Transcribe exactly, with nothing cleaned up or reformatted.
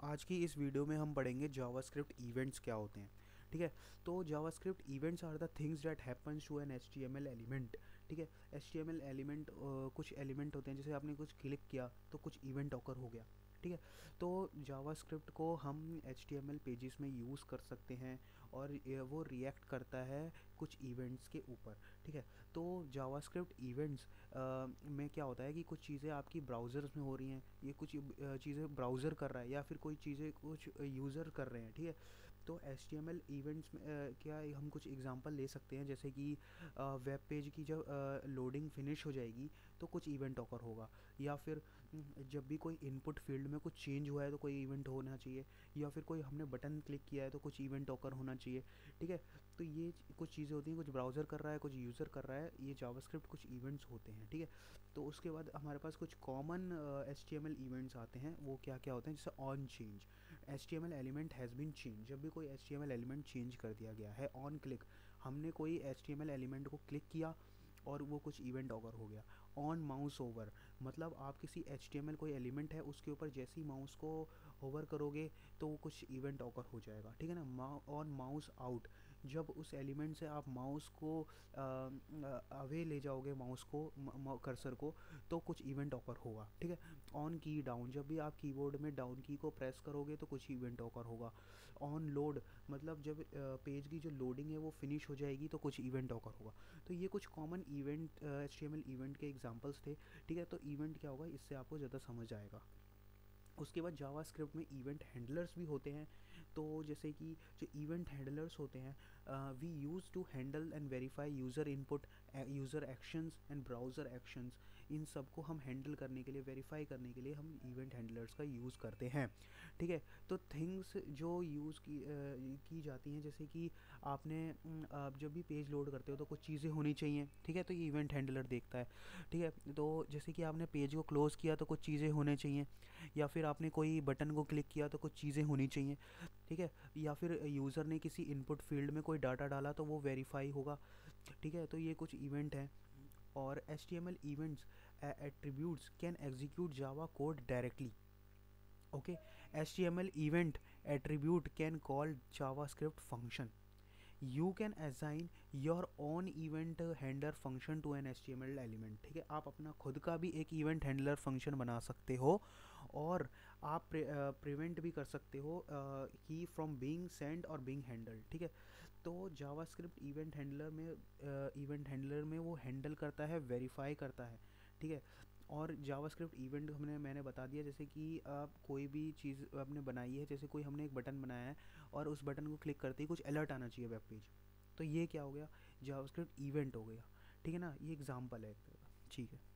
आज की इस वीडियो में हम पढ़ेंगे जावास्क्रिप्ट इवेंट्स क्या होते हैं। ठीक है, तो JavaScript events are the things that happens to an HTML element. ठीक है, एचटीएमएल एलिमेंट कुछ एलिमेंट होते हैं, जैसे आपने कुछ क्लिक किया तो कुछ इवेंट ऑकर हो गया। ठीक है, तो जावास्क्रिप्ट को हम एचटीएमएल पेजेस में यूज़ कर सकते हैं और ये- वो रिएक्ट करता है कुछ इवेंट्स के ऊपर। ठीक है, तो जावास्क्रिप्ट इवेंट्स में क्या होता है कि कुछ चीज़ें आपकी ब्राउज़र्स में हो रही हैं, ये कुछ अ, चीज़ें ब्राउज़र कर रहा है या फिर कोई चीज़ें कुछ यूज़र कर रहे हैं। ठीक है, तो H T M L events में अ, क्या हम कुछ एग्जांपल ले सकते हैं, जैसे कि वेब पेज की जब लोडिंग फिनिश हो जाएगी तो कुछ इवेंट ऑकर होगा, या फिर हम्म, जब भी कोई इनपुट फील्ड में कुछ चेंज हुआ है तो कोई इवेंट होना चाहिए, या फिर कोई हमने बटन क्लिक किया है तो कुछ इवेंट ऑकर होना चाहिए। ठीक है, तो ये कुछ चीज़ें होती हैं, कुछ ब्राउज़र कर रहा है, कुछ यूज़र कर रहा है, ये जावास्क्रिप्ट कुछ इवेंट्स होते हैं। ठीक है, तो उसके बाद हमारे पास कुछ common H T M L events आते हैं, वो क्या क्या होते हैं, जैसे on change, H T M L element has been change. जब भी कोई H T M L element change कर दिया गया है, ऑन क्लिक, हमने कोई H T M L element को क्लिक किया और वो कुछ इवेंट ऑकर हो गया। ऑन माउस ओवर, मतलब आप किसी एच टी एम एल कोई एलिमेंट है उसके ऊपर जैसे ही माउस को होवर करोगे तो वो कुछ इवेंट ऑकर हो जाएगा। ठीक है ना। ऑन माउस आउट, जब उस एलिमेंट से आप माउस को अवे ले जाओगे, माउस को, कर्सर को, तो कुछ इवेंट ऑकर होगा। ठीक है, ऑन की डाउन, जब भी आप कीबोर्ड में डाउन की को प्रेस करोगे तो कुछ इवेंट ऑकर होगा। ऑन लोड, मतलब जब पेज की जो लोडिंग है वो फिनिश हो जाएगी तो कुछ इवेंट ऑकर होगा। तो ये कुछ common event H T M L event के एग्जांपल्स थे। ठीक है, तो इवेंट क्या होगा इससे आपको ज़्यादा समझ आएगा। उसके बाद जावास्क्रिप्ट में इवेंट हैंडलर्स भी होते हैं। तो जैसे कि जो इवेंट हैंडलर्स होते हैं, we use to handle and verify user input, user actions and browser actions. इन सब को हम हैंडल करने के लिए, वेरीफाई करने के लिए हम इवेंट हैंडलर्स का यूज़ करते हैं। ठीक है, तो थिंग्स जो यूज़ की uh, की जाती हैं, जैसे कि आपने न, आप जब भी पेज लोड करते हो तो कुछ चीज़ें होनी चाहिए। ठीक है, तो ये इवेंट हैंडलर देखता है। ठीक है, तो जैसे कि आपने पेज को क्लोज़ किया तो कुछ चीज़ें होने चाहिए, या फिर आपने कोई बटन को क्लिक किया तो कुछ चीज़ें होनी चाहिए। ठीक है, या फिर यूज़र ने किसी इनपुट फील्ड में कोई डाटा डाला तो वो वेरीफाई होगा। ठीक है, तो ये कुछ इवेंट हैं। और H T M L events attributes can execute Java code directly. Okay, H T M L event attribute can call JavaScript function. You can assign your own event handler function to an H T M L element. ठीक है, आप अपना खुद का भी एक event handler function बना सकते हो, और आप प्रिवेंट भी कर सकते हो कि फ्रॉम बीइंग सेंड और बीइंग हैंडल्ड। ठीक है, तो जावास्क्रिप्ट इवेंट हैंडलर में इवेंट हैंडलर में वो हैंडल करता है, वेरीफाई करता है। ठीक है, और जावास्क्रिप्ट इवेंट हमने मैंने बता दिया, जैसे कि आप कोई भी चीज़ आपने बनाई है, जैसे कोई हमने एक बटन बनाया है और उस बटन को क्लिक करते ही कुछ अलर्ट आना चाहिए वेब पेज, तो ये क्या हो गया, जावास्क्रिप्ट इवेंट हो गया। ठीक है ना, ये एग्जांपल है एक तरह का। ठीक है।